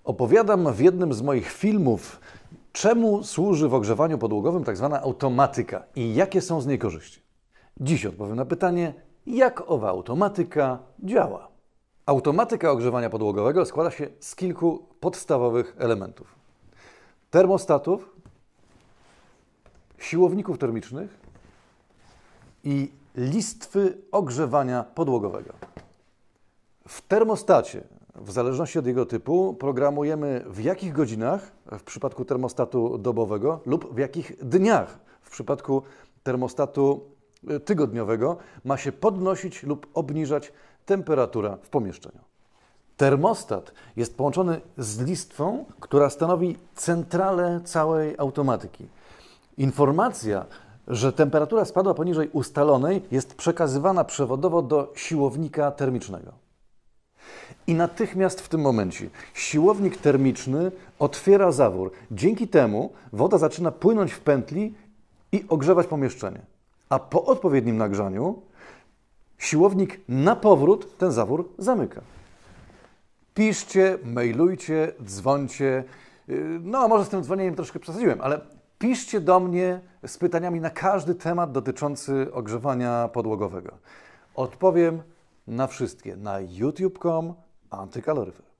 Opowiadam w jednym z moich filmów, czemu służy w ogrzewaniu podłogowym tak zwana automatyka i jakie są z niej korzyści. Dziś odpowiem na pytanie, jak owa automatyka działa. Automatyka ogrzewania podłogowego składa się z kilku podstawowych elementów. Termostatów, siłowników termicznych i listwy ogrzewania podłogowego. W termostacie, w zależności od jego typu, programujemy w jakich godzinach, w przypadku termostatu dobowego, lub w jakich dniach, w przypadku termostatu tygodniowego, ma się podnosić lub obniżać temperatura w pomieszczeniu. Termostat jest połączony z listwą, która stanowi centralę całej automatyki. Informacja, że temperatura spadła poniżej ustalonej, jest przekazywana przewodowo do siłownika termicznego. I natychmiast w tym momencie siłownik termiczny otwiera zawór. Dzięki temu woda zaczyna płynąć w pętli i ogrzewać pomieszczenie. A po odpowiednim nagrzaniu siłownik na powrót ten zawór zamyka. Piszcie, mailujcie, dzwońcie. No, może z tym dzwonieniem troszkę przesadziłem, ale piszcie do mnie z pytaniami na każdy temat dotyczący ogrzewania podłogowego. Odpowiem na wszystkie na youtube.com/antykaloryfer.